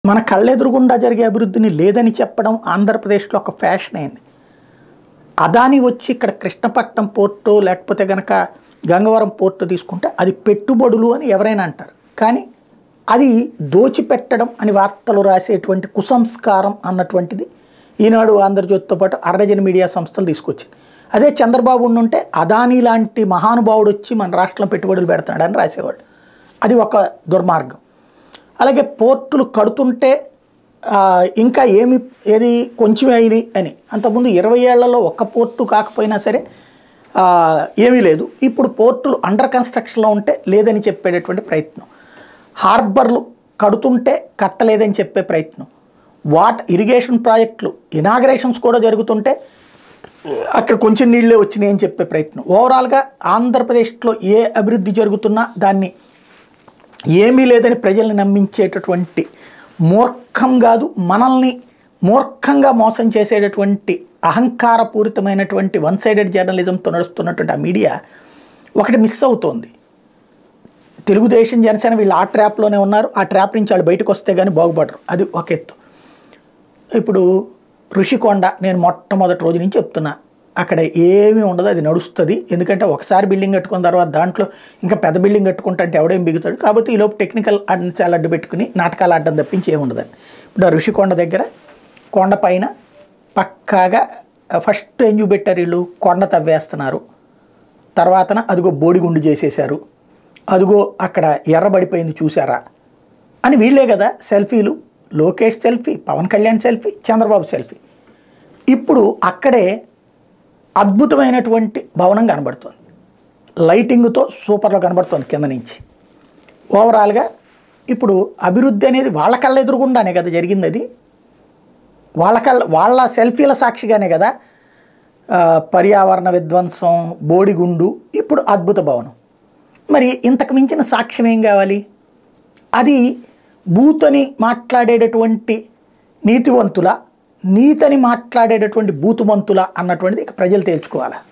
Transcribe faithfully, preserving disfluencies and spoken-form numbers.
మన కళ్ళెదురుగుండా జరిగే అభివృద్ధిని లేదని చెప్పడం ఆంధ్రప్రదేశ్లో ఒక ఫ్యాషన్ అయింది. అదాని వచ్చి ఇక్కడ కృష్ణపట్నం పోర్టు లేకపోతే గనక గంగవరం పోర్టు తీసుకుంటే అది పెట్టుబడులు అని ఎవరైనా అంటారు. కానీ అది దోచిపెట్టడం అని వార్తలు రాసేటువంటి కుసంస్కారం అన్నటువంటిది ఈనాడు ఆంధ్రజ్యోతితో పాటు అర్రజన మీడియా సంస్థలు తీసుకొచ్చింది. అదే చంద్రబాబు ఉంటే అదాని లాంటి మహానుభావుడు వచ్చి మన రాష్ట్రంలో పెట్టుబడులు పెడతాడని రాసేవాడు. అది ఒక దుర్మార్గం. అలాగే పోర్టులు కడుతుంటే ఇంకా ఏమి ఏది కొంచెం అయినాయి అని, అంతకుముందు ఇరవై ఏళ్లలో ఒక్క పోర్టు కాకపోయినా సరే ఏమీ లేదు. ఇప్పుడు పోర్టులు అండర్ కన్స్ట్రక్షన్లో ఉంటే లేదని చెప్పేటటువంటి ప్రయత్నం, హార్బర్లు కడుతుంటే కట్టలేదని చెప్పే ప్రయత్నం, వాట్ ఇరిగేషన్ ప్రాజెక్టులు ఇనాగరేషన్స్ కూడా జరుగుతుంటే అక్కడ కొంచెం నీళ్ళే వచ్చినాయి అని చెప్పే ప్రయత్నం. ఓవరాల్గా ఆంధ్రప్రదేశ్లో ఏ అభివృద్ధి జరుగుతున్నా దాన్ని ఏమీ లేదని ప్రజల్ని నమ్మించేటటువంటి మూర్ఖం కాదు, మనల్ని మూర్ఖంగా మోసం చేసేటటువంటి అహంకారపూరితమైనటువంటి వన్ సైడెడ్ జర్నలిజంతో నడుస్తున్నటువంటి ఆ మీడియా ఒకటి మిస్ అవుతోంది. తెలుగుదేశం జనసేన వీళ్ళు ఆ ట్రాప్లోనే ఉన్నారు. ఆ ట్రాప్ నుంచి వాళ్ళు బయటకు వస్తే కానీ బాగుపడరు. అది ఒక ఎత్తు. ఇప్పుడు ఋషికొండ నేను మొట్టమొదటి రోజు నుంచి చెప్తున్నా, అక్కడ ఏమీ ఉండదు, అది నడుస్తుంది. ఎందుకంటే ఒకసారి బిల్డింగ్ కట్టుకున్న తర్వాత దాంట్లో ఇంకా పెద్ద బిల్డింగ్ కట్టుకుంటే అంటే ఎవడేం బిగుతాడు. కాబట్టి ఈలోపు టెక్నికల్ అంశాలు అడ్డు పెట్టుకుని నాటకాలు ఆడడం తప్పించి ఏముండదని. ఇప్పుడు ఆ ఋషికొండ దగ్గర కొండ పైన పక్కాగా ఫస్ట్ ఏం చూపెట్టారు, వీళ్ళు కొండ తవ్వేస్తున్నారు, తర్వాతన అదిగో బోడిగుండు చేసేశారు, అదిగో అక్కడ ఎర్రబడిపోయింది చూసారా అని వీళ్ళే కదా సెల్ఫీలు. Lokesh selfie, Pawan Kalyan selfie, Chandrababu selfie. ఇప్పుడు అక్కడే అద్భుతమైనటువంటి భవనం కనబడుతుంది, లైటింగ్తో సూపర్లో కనబడుతుంది కింద నుంచి. ఓవరాల్గా ఇప్పుడు అభివృద్ధి అనేది వాళ్ళ కళ్ళ ఎదురుగుండానే కదా జరిగింది. అది వాళ్ళ కళ్ళ వాళ్ళ సెల్ఫీల సాక్షిగానే కదా పర్యావరణ విధ్వంసం, బోడిగుండు, ఇప్పుడు అద్భుత భవనం. మరి ఇంతకు మించిన సాక్ష్యం ఏం కావాలి? అది బూతని మాట్లాడేటటువంటి నీతివంతుల, నీతని మాట్లాడేటటువంటి బూతుమంతుల అన్నటువంటిది ఇక ప్రజలు తేల్చుకోవాలి.